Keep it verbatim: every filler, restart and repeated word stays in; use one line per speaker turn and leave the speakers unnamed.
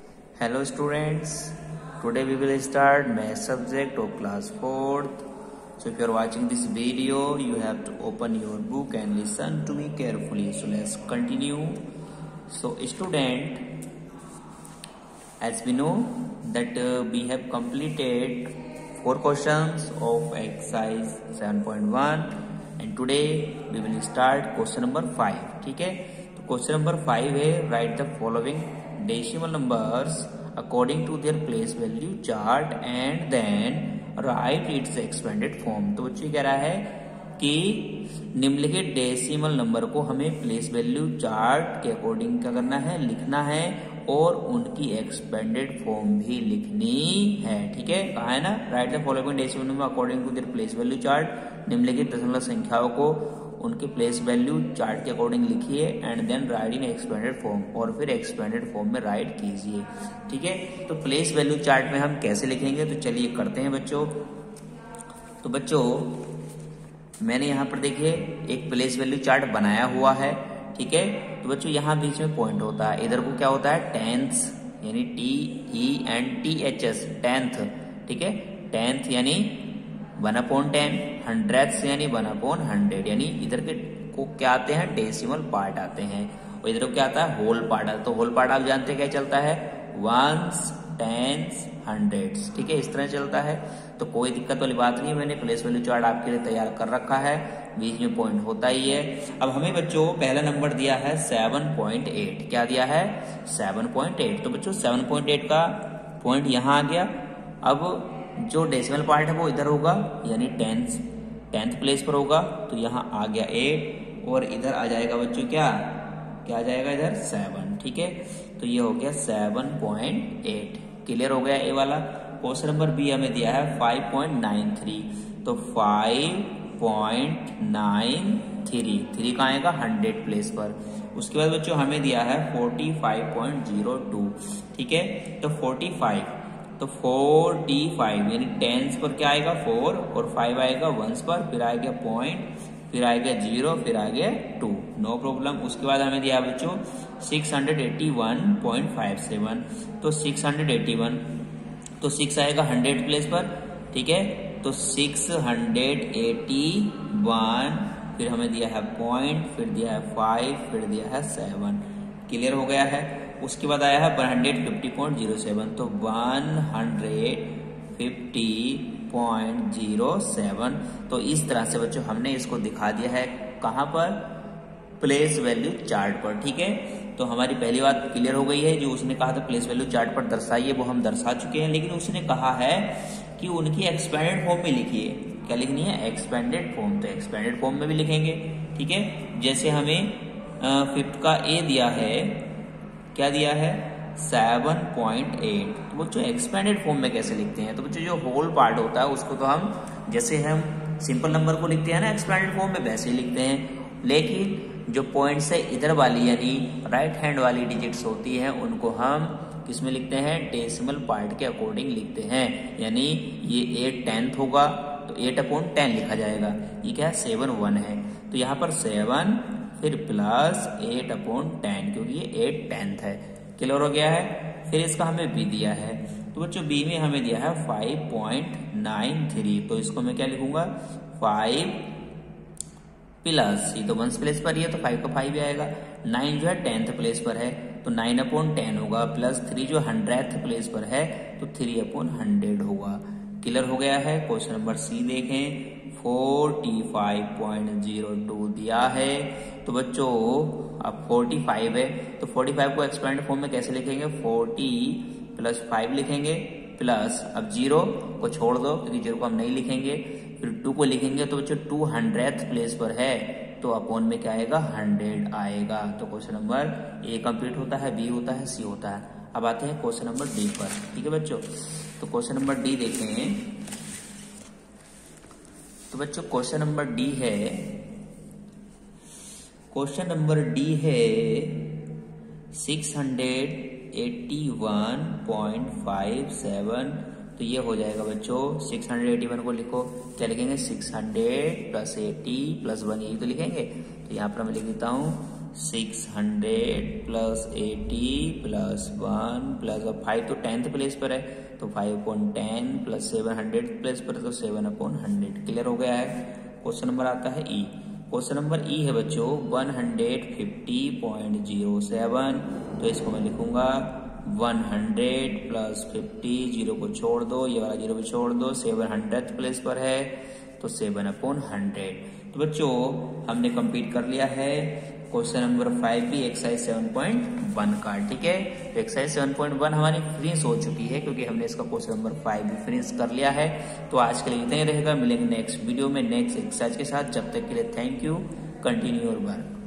Hello students, today we will start math subject of class fourth. So if you are watching this video, you have to open your book and listen to me carefully. So let's continue. So student, as we know that uh, we have completed four questions of exercise seven point one and today we will start question number five. ठीक है, तो question number five है write the following decimal numbers according to their place value chart and then write its expanded form. तो बच्चों कह रहा है कि निम्नलिखित डेसिमल नंबर को हमें प्लेस वैल्यू चार्ट के अकॉर्डिंग क्या करना है, लिखना है और उनकी एक्सपेंडेड फॉर्म भी लिखनी है। ठीक है, कहा है ना, write the following decimal number according to their place value chart. निम्नलिखित दशमलव संख्याओं को उनके प्लेस वैल्यू चार्ट के अकॉर्डिंग लिखिए and then write in expanded form, और फिर एक्सपेंडेड फॉर्म में राइट कीजिए। ठीक है, तो प्लेस वैल्यू चार्ट में हम कैसे लिखेंगे, तो चलिए करते हैं बच्चों। तो बच्चों मैंने यहाँ पर देखिए एक प्लेस वैल्यू चार्ट बनाया हुआ है। ठीक है, तो बच्चों यहाँ बीच में पॉइंट होता है, इधर को क्या होता है टेंथ यानी T E N T H S tenth. ठीक है, टेंथ यानी वन अपॉन टेन, हंड्रेड यानी वन अपॉन हंड्रेड, यानी इधर के को क्या आते हैं डेसिमल पार्ट आते हैं और इधर को क्या आता है होल पार्ट आता है। तो होल पार्ट आप जानते हैं क्या चलता है, वंस, टेंस, हंड्रेड्स। ठीक है, इस तरह चलता है, तो कोई दिक्कत वाली बात नहीं। मैंने प्लेस वैल्यू चार्ट आपके लिए तैयार कर रखा है, बीच में पॉइंट होता ही है। अब हमें बच्चों पहला नंबर दिया है सेवन पॉइंट एट। क्या दिया है, सेवन पॉइंट एट। तो बच्चों सेवन पॉइंट एट का पॉइंट यहाँ आ गया। अब जो डेसिमल पार्ट है वो इधर होगा यानी टेंथ टेंथ प्लेस पर होगा, तो यहाँ आ गया एट और इधर आ जाएगा बच्चों क्या क्या आ जाएगा इधर सेवन। ठीक है, तो ये हो गया सेवन पॉइंट एट। क्लियर हो गया ए वाला। क्वेश्चन नंबर बी हमें दिया है फाइव पॉइंट नाइन थ्री। तो five point nine three, three कहाँ आएगा हंड्रेड प्लेस पर। उसके बाद बच्चों हमें दिया है forty five point zero two. ठीक है, तो फोर्टी फाइव, तो फोर्टी फाइव यानी टेंस पर क्या आएगा फोर और फाइव आएगा वंस पर, फिर आएगा पॉइंट, फिर आएगा जीरो, फिर आ गया टू, नो प्रॉब्लम। उसके बाद हमें दिया बच्चों six hundred eighty one point five seven. तो सिक्स हंड्रेड एट्टी वन, तो सिक्स आएगा हंड्रेड प्लेस पर। ठीक है, तो सिक्स हंड्रेड एट्टी वन, फिर हमें दिया है पॉइंट, फिर दिया है फाइव, फिर दिया है सेवन। क्लियर हो गया है। उसके बाद आया है one hundred fifty point zero seven. तो one hundred fifty point zero seven. तो इस तरह से बच्चों हमने इसको दिखा दिया है कहां पर, प्लेस वैल्यू चार्ट पर। ठीक है, तो हमारी पहली बात क्लियर हो गई है। जो उसने कहा था प्लेस वैल्यू चार्ट पर दर्शाइए वो हम दर्शा चुके हैं, लेकिन उसने कहा है कि उनकी एक्सपेंडेड फॉर्म में लिखिए। क्या लिखनी है, एक्सपेंडेड फॉर्म। तो एक्सपेंडेड फॉर्म में भी लिखेंगे। ठीक है, जैसे हमें फिफ्थ का ए दिया है, क्या दिया है सेवन पॉइंट एट। तो बच्चों एक्सपेंडेड फॉर्म में कैसे लिखते हैं, तो बच्चों जो होल पार्ट होता है उसको तो हम जैसे हम सिंपल नंबर को लिखते हैं ना एक्सपेंडेड फॉर्म में, वैसे ही लिखते हैं। लेकिन जो पॉइंट से इधर वाली यानी राइट हैंड वाली डिजिट्स होती हैं उनको हम किस में लिखते हैं, डेसिमल पार्ट के अकॉर्डिंग लिखते हैं। यानी ये एट टेंथ होगा तो एट अपॉन टेन लिखा जाएगा। ये क्या है, सेवन वन है, तो यहाँ पर सेवन फिर प्लस एट अपॉन टेन, क्योंकि ये एट टेंथ है। क्लियर हो गया है। फिर इसका हमें बी दिया है, तो बच्चों बी में हमें दिया है फाइव पॉइंट नाइन थ्री। तो इसको मैं क्या लिखूंगा, फाइव प्लस, ये तो वंस प्लेस पर ही है तो फाइव का फाइव भी आएगा। नाइन जो है टेंथ प्लेस पर है तो नाइन अपॉन टेन होगा, प्लस थ्री जो हंड्रेड प्लेस पर है तो थ्री अपॉन हंड्रेड होगा। क्लियर हो गया है। क्वेश्चन नंबर सी देखें, forty five point zero two दिया है। तो बच्चों अब फोर्टी फाइव है तो फोर्टी फाइव को एक्सपेंडेड फॉर्म में कैसे लिखेंगे, फोर्टी प्लस फाइव लिखेंगे, प्लस अब जीरो को छोड़ दो क्योंकि जीरो को हम नहीं लिखेंगे, फिर टू को लिखेंगे। तो बच्चों टू हंड्रेड प्लेस पर है तो अपॉन में क्या आएगा, हंड्रेड आएगा। तो क्वेश्चन नंबर ए कंप्लीट होता है, बी होता है, सी होता है। अब आते हैं क्वेश्चन नंबर डी पर। ठीक है बच्चों, तो क्वेश्चन नंबर डी देखें। तो बच्चों क्वेश्चन नंबर डी है, क्वेश्चन नंबर डी है six hundred eighty one point five seven. तो ये हो जाएगा बच्चों सिक्स हंड्रेड एट्टी वन को लिखो, क्या लिखेंगे, six hundred plus eighty plus one, यही तो लिखेंगे। तो यहाँ पर मैं लिख देता हूँ six hundred plus eighty plus one plus five तो टेंथ प्लेस पर है तो five upon ten plus seven hundred place पर है तो सेवन अपॉन हंड्रेड। क्लियर हो गया है। क्वेश्चन नंबर आता है ई। क्वेश्चन नंबर ई है बच्चों one hundred fifty point zero seven, तो इसको मैं लिखूंगा one hundred plus fifty, zero को छोड़ दो, ये वाला जीरो को छोड़ दो, सेवन हंड्रेड प्लेस पर है तो सेवन अपॉन हंड्रेड। तो बच्चों हमने कंप्लीट कर लिया है क्वेश्चन नंबर फाइव भी एक्सरसाइज सेवन पॉइंट वन का। ठीक है, तो एक्सरसाइज सेवन पॉइंट वन हमारी फिनिश हो चुकी है क्योंकि हमने इसका क्वेश्चन नंबर फाइव भी फिनिश कर लिया है। तो आज के लिए इतना ही रहेगा, मिलेंगे नेक्स्ट वीडियो में नेक्स्ट एक्सरसाइज के साथ। जब तक के लिए thank you, continue your work.